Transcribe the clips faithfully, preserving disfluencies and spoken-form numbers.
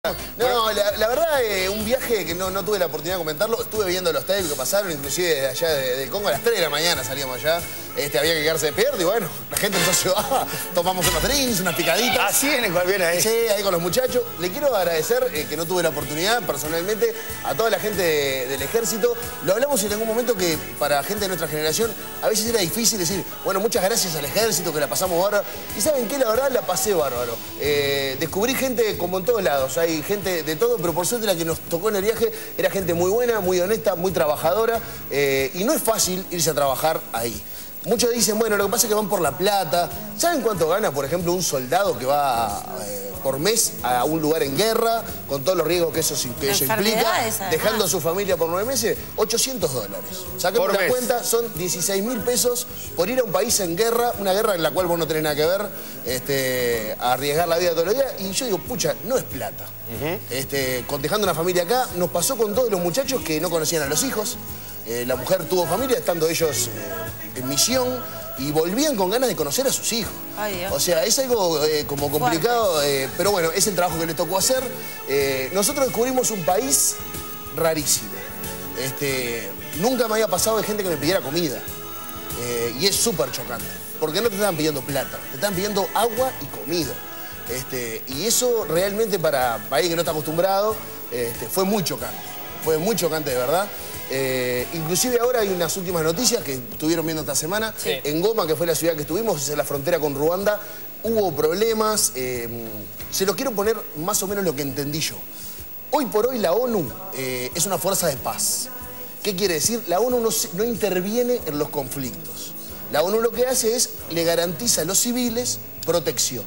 No, la, la verdad, eh, un viaje que no, no tuve la oportunidad de comentarlo. Estuve viendo los tales que pasaron, inclusive de allá de, de Congo a las tres de la mañana salíamos allá. Este, había que quedarse despierto y bueno, la gente empezó a llevar, tomamos unos drinks, unas picaditas. Así viene cual viene ahí. Sí, ahí con los muchachos. Le quiero agradecer eh, que no tuve la oportunidad personalmente a toda la gente de, del ejército. Lo hablamos en algún momento que para gente de nuestra generación a veces era difícil decir, bueno, muchas gracias al ejército, que la pasamos bárbaro. Y ¿saben qué? La verdad la pasé bárbaro. Eh, descubrí gente como en todos lados, hay gente de todo, pero por suerte la que nos tocó en el viaje era gente muy buena, muy honesta, muy trabajadora. Eh, y no es fácil irse a trabajar ahí. Muchos dicen, bueno, lo que pasa es que van por la plata. ¿Saben cuánto gana, por ejemplo, un soldado que va eh, por mes a un lugar en guerra, con todos los riesgos que eso, que eso implica, además, dejando a su familia por nueve meses? ochocientos dólares. Saquemos la cuenta, son dieciséis mil pesos por ir a un país en guerra, una guerra en la cual vos no tenés nada que ver, este, a arriesgar la vida todos los días. Y yo digo, pucha, no es plata. Uh-huh. este, con, dejando una familia acá, nos pasó con todos los muchachos que no conocían a los hijos. Eh, la mujer tuvo familia, estando ellos eh, en misión, y volvían con ganas de conocer a sus hijos. Ay, Dios. O sea, es algo eh, como complicado, eh, pero bueno, es el trabajo que les tocó hacer. Eh, nosotros descubrimos un país rarísimo. Este, nunca me había pasado de gente que me pidiera comida. Eh, y es súper chocante, porque no te estaban pidiendo plata, te estaban pidiendo agua y comida. Este, y eso realmente para alguien que no está acostumbrado, este, fue muy chocante. Fue muy chocante, de verdad. Eh, inclusive ahora hay unas últimas noticias que estuvieron viendo esta semana. Sí. En Goma, que fue la ciudad que estuvimos, es en la frontera con Ruanda, hubo problemas. Eh, se lo quiero poner más o menos lo que entendí yo. Hoy por hoy la ONU eh, es una fuerza de paz. ¿Qué quiere decir? La ONU no, no interviene en los conflictos. La ONU lo que hace es, le garantiza a los civiles protección.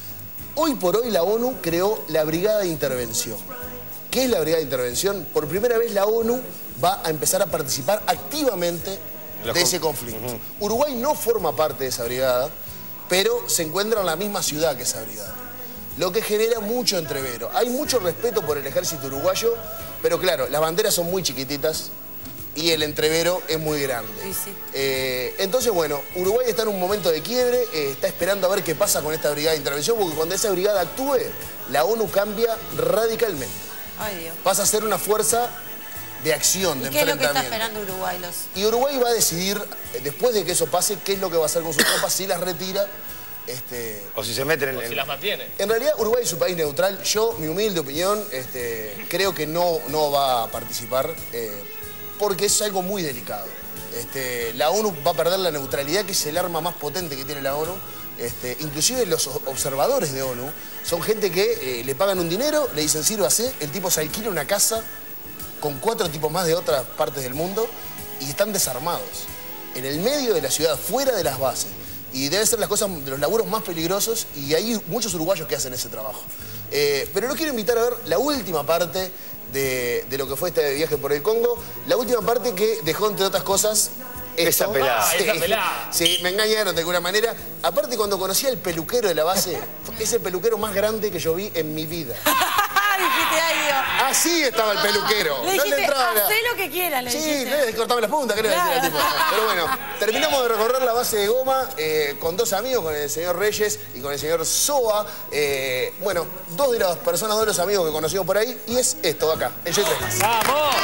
Hoy por hoy la ONU creó la Brigada de Intervención. ¿Qué es la Brigada de Intervención? Por primera vez la ONU va a empezar a participar activamente de ese conflicto. Uh-huh. Uruguay no forma parte de esa brigada, pero se encuentra en la misma ciudad que esa brigada. Lo que genera mucho entrevero. Hay mucho respeto por el ejército uruguayo, pero claro, las banderas son muy chiquititas y el entrevero es muy grande. Sí, sí. Eh, entonces, bueno, Uruguay está en un momento de quiebre, eh, está esperando a ver qué pasa con esta Brigada de Intervención, porque cuando esa brigada actúe, la ONU cambia radicalmente. Ay, Dios. Pasa a ser una fuerza de acción, de enfrentamiento. ¿Y qué es lo que está esperando Uruguay? Los... Y Uruguay va a decidir, después de que eso pase, qué es lo que va a hacer con sus tropas, si las retira. Este... O si se meten en... O si las mantiene. En realidad, Uruguay es un país neutral. Yo, mi humilde opinión, este, creo que no, no va a participar, eh, porque es algo muy delicado. Este, la ONU va a perder la neutralidad, que es el arma más potente que tiene la ONU. Este, inclusive los observadores de ONU son gente que eh, le pagan un dinero, le dicen sírvase, el tipo se alquila una casa con cuatro tipos más de otras partes del mundo y están desarmados, en el medio de la ciudad, fuera de las bases. Y debe ser las cosas de los laburos más peligrosos y hay muchos uruguayos que hacen ese trabajo. Eh, pero los quiero invitar a ver la última parte de, de lo que fue este viaje por el Congo, la última parte que dejó, entre otras cosas, esa pelada. Ah, esa pelada. Sí, me engañaron de alguna manera. Aparte, cuando conocí al peluquero de la base, es el peluquero más grande que yo vi en mi vida. Dijiste, ay, Dios. Así estaba el peluquero. Le dijiste, no le entraba la... hacé lo que quieras, le Sí, dijiste. le cortame las puntas, creo Claro. decir al tipo. Pero bueno, terminamos de recorrer la base de Goma eh, con dos amigos, con el señor Reyes y con el señor Soa. Eh, bueno, dos de las personas, dos de los amigos que conocimos por ahí, y es esto de acá, el J tres. ¡Vamos!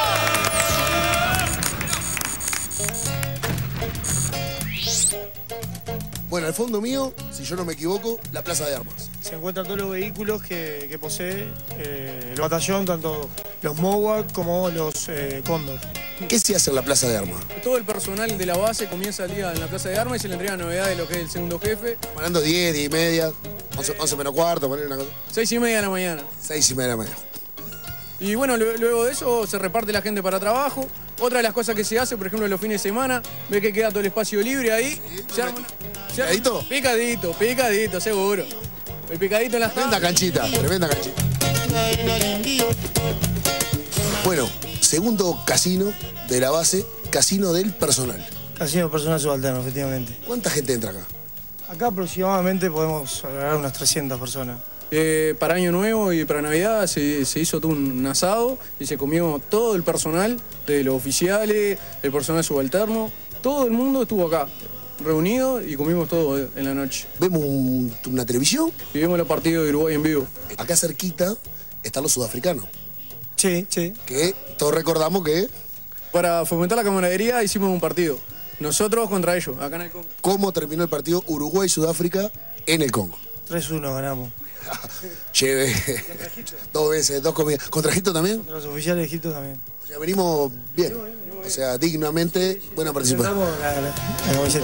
Bueno, al fondo mío, si yo no me equivoco, la Plaza de Armas. Se encuentran todos los vehículos que, que posee eh, el batallón, tanto los MOWAC como los eh, Cóndor. ¿Qué se hace en la Plaza de Armas? Todo el personal de la base comienza el día en la Plaza de Armas y se le entrega novedades de lo que es el segundo jefe. Hablando diez, diez y media, once menos cuarto, poner una cosa. Seis y media de la mañana. Seis y media de la mañana. Y bueno, luego de eso se reparte la gente para trabajo. Otra de las cosas que se hace, por ejemplo, los fines de semana, ve que queda todo el espacio libre ahí. Sí, se arma una, se arma, ¿picadito? Picadito, picadito, seguro. El picadito en las Tremenda canchita, tremenda canchita. Bueno, segundo casino de la base, casino del personal. Casino personal subalterno, efectivamente. ¿Cuánta gente entra acá? Acá aproximadamente podemos hablar unas trescientas personas. Eh, para Año Nuevo y para Navidad se, se hizo todo un asado y se comió todo el personal, de los oficiales, el personal subalterno, todo el mundo estuvo acá, reunido y comimos todo en la noche. ¿Vemos un, una televisión? Y vimos los partidos de Uruguay en vivo. Acá cerquita están los sudafricanos. Sí, sí. Que todos recordamos que... Para fomentar la camaradería hicimos un partido. Nosotros contra ellos, acá en el Congo. ¿Cómo terminó el partido Uruguay-Sudáfrica en el Congo? tres uno ganamos. Lleve dos veces, dos comidas. ¿Contra Egipto también? Contra los oficiales de Egipto también. O sea, venimos bien. O sea, dignamente, buena participación. Presentamos la, la, la camiseta.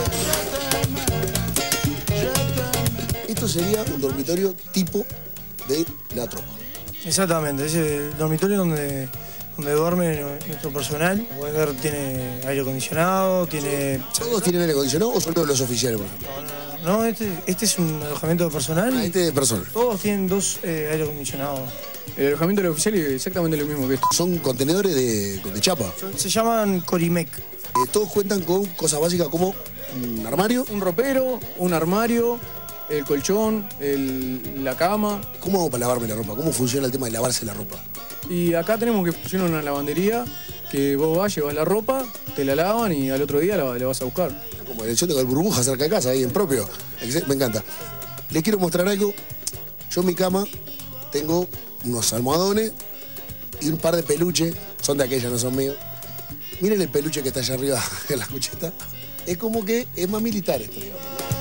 Esto sería un dormitorio tipo de la tropa. Exactamente, es el dormitorio donde, donde duerme nuestro personal. Puedes ver, tiene aire acondicionado, tiene... ¿Todos tienen aire acondicionado o solo los oficiales, por ejemplo? No, no, no, este, este es un alojamiento de personal. Ah, y este de personal. todos tienen dos eh, aire acondicionados. El alojamiento del oficial es exactamente lo mismo que esto. Son contenedores de, de chapa. Son- Se llaman Corimec. Eh, todos cuentan con cosas básicas como un armario. Un ropero, un armario, el colchón, el- la cama. ¿Cómo hago para lavarme la ropa? ¿Cómo funciona el tema de lavarse la ropa? Y acá tenemos que funcionar una lavandería que vos vas, llevas la ropa, te la lavan y al otro día la, la vas a buscar. Como el- yo tengo el burbuja cerca de casa, ahí en propio. Ex- Me encanta. Les quiero mostrar algo. Yo en mi cama tengo unos almohadones y un par de peluches. Son de aquellas, no son míos. Miren el peluche que está allá arriba en la cucheta. Es como que es más militar esto, digamos.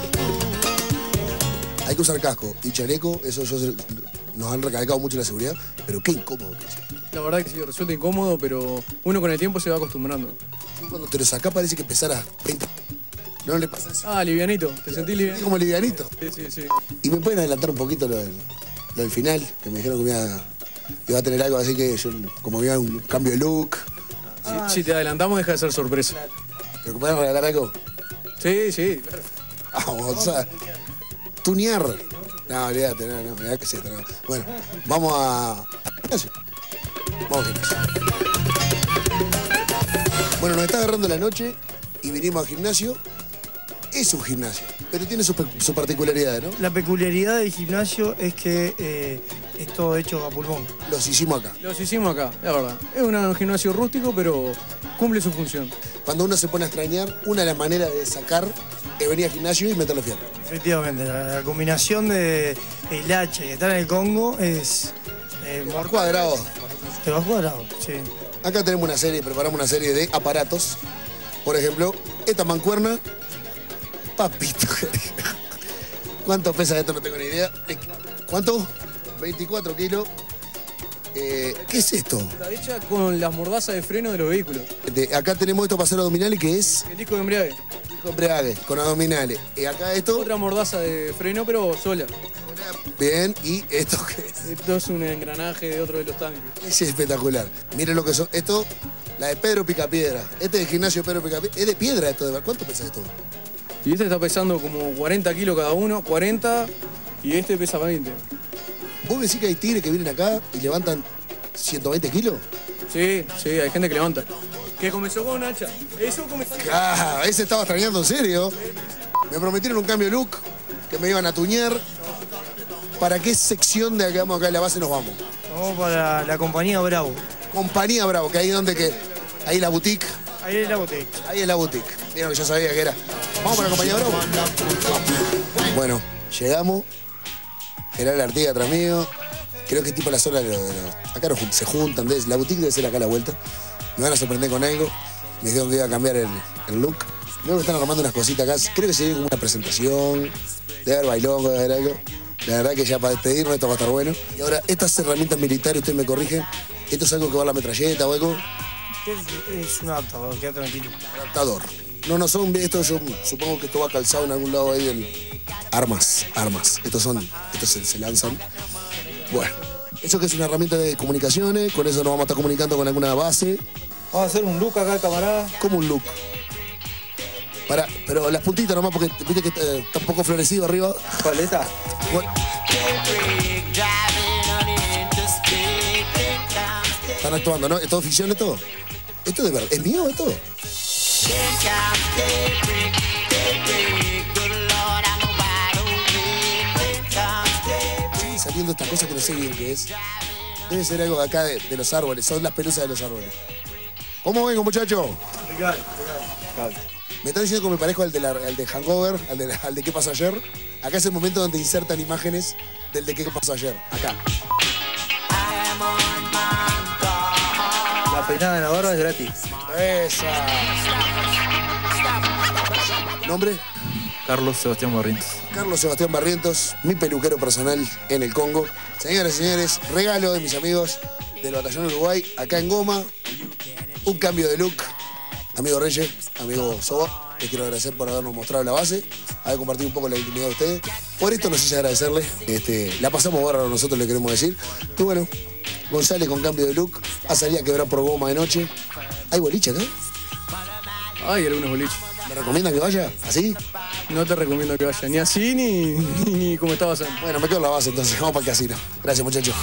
¿No? Hay que usar casco y chaleco. Eso yo se- nos han recalcado mucho la seguridad. Pero qué incómodo que es. La verdad que sí, resulta incómodo, pero uno con el tiempo se va acostumbrando. Cuando te lo sacás parece que pesara veinte. ¿No le pasa eso? Ah, livianito, ¿te sentís Es livianito? como livianito. Sí, sí, sí. Y me pueden adelantar un poquito lo del, lo del final, que me dijeron que me iba, que iba a tener algo, así que yo, como me iba a un cambio de look. Si, si te adelantamos, deja de ser sorpresa. ¿Pero que pueden regalar algo? Sí, sí, claro. Vamos, o sea, tunear. No, olvídate, no, no, mirá que sí. No. Bueno, vamos a... Gimnasio. Vamos al gimnasio. Bueno, nos está agarrando la noche y vinimos al gimnasio. Es un gimnasio, pero tiene su, su particularidad, ¿no? La peculiaridad del gimnasio es que eh, es todo hecho a pulmón. Los hicimos acá. Los hicimos acá, la verdad. Es un gimnasio rústico, pero cumple su función. Cuando uno se pone a extrañar, una de las maneras de sacar es venir al gimnasio y meterlo fierro. Efectivamente, la, la combinación de el H y estar en el Congo es... Eh, Por cuadrado. Te vas cuadrado, sí. Acá tenemos una serie, preparamos una serie de aparatos. Por ejemplo, esta mancuerna. Papito, ¿cuánto pesa esto? No tengo ni idea. ¿Cuánto? veinticuatro kilos. Eh, ¿Qué es esto? Está hecha con las mordazas de freno de los vehículos. De- acá tenemos esto para hacer abdominales, que es El disco de embriague. con embrague, con abdominales. Y acá esto, Otra mordaza de freno, pero sola. bien. ¿Y esto qué es? Esto es un engranaje de otro de los tanques. Es espectacular. Miren lo que son. Esto, la de Pedro Picapiedra. Este es el gimnasio de Pedro Picapiedra. Es de piedra esto. De... ¿Cuánto pesa esto? Y este está pesando como cuarenta kilos cada uno, cuarenta, y este pesa veinte. ¿Vos decís que hay tigres que vienen acá y levantan ciento veinte kilos? Sí, sí, hay gente que levanta. Que comenzó con un hacha. Eso comenzó. Ah, ese estaba extrañando en serio. Me prometieron un cambio de look, que me iban a tuñar. ¿Para qué sección de acá, vamos acá en la base nos vamos? Vamos para la compañía Bravo. Compañía Bravo, que ahí donde que. Ahí la boutique. Ahí es la botella. Ahí es la boutique. Vieron que yo sabía que era. Vamos para la compañía Bravo. Bueno, llegamos. Era la Artiga atrás mío. Creo que es tipo la zona de los. de los- acá nos jun- se juntan. debe- La boutique debe ser acá a la vuelta. Me van a sorprender con algo. Me dijeron que iba a cambiar el, el look. Luego están armando unas cositas acá. Creo que sería como una presentación. Debe haber bailongo, debe haber algo. La verdad que ya para despedirnos esto va a estar bueno. Y ahora, estas herramientas militares, ustedes me corrigen. ¿Esto es algo que va a la metralleta o algo? Es, es un adaptador, queda tranquilo. Adaptador. No, no son, esto yo supongo que esto va calzado en algún lado ahí del... Armas, armas. Estos son, estos se, se lanzan. Bueno, eso que es una herramienta de comunicaciones, con eso nos vamos a estar comunicando con alguna base. Vamos a hacer un look acá, camarada. Como un look. Para, pero las puntitas nomás porque viste que está, está un poco florecido arriba. Paleta. Bueno. Están actuando, ¿no? ¿Es todo ficción esto? ¿Esto de verdad? ¿Es mío esto? Sigue saliendo esta cosa que no sé bien qué es. Debe ser algo de acá de, de los árboles. Son las pelusas de los árboles. ¿Cómo vengo, muchacho? Me están diciendo que me parezco al de, la, al de Hangover, al de, al de ¿Qué pasó ayer? Acá es el momento donde insertan imágenes del de ¿Qué pasó ayer? Acá. peinada en la barba es gratis. Esa. ¿Nombre? Carlos Sebastián Barrientos. Carlos Sebastián Barrientos, mi peluquero personal en el Congo. Señoras y señores, regalo de mis amigos del Batallón Uruguay, acá en Goma. Un cambio de look. Amigo Reyes, amigo Soba, les quiero agradecer por habernos mostrado la base, haber compartido un poco la intimidad de ustedes. Por esto no sé si agradecerle. Este, la pasamos bárbaro, nosotros le queremos decir. Y bueno, González con cambio de look, ha salido a quebrar por Goma de noche. ¿Hay boliche acá? Hay algunos boliches. ¿Me recomiendan que vaya? ¿Así? No te recomiendo que vayas ni así ni, ni, ni como estabas antes. Bueno, me quedo en la base entonces, vamos para el casino. Gracias, muchachos.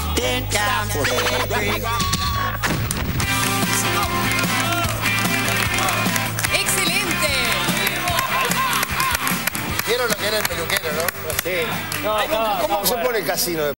¡Excelente! ¿Vieron lo que era el peluquero, no? Sí. No, ¿Cómo, cómo se pone el casino?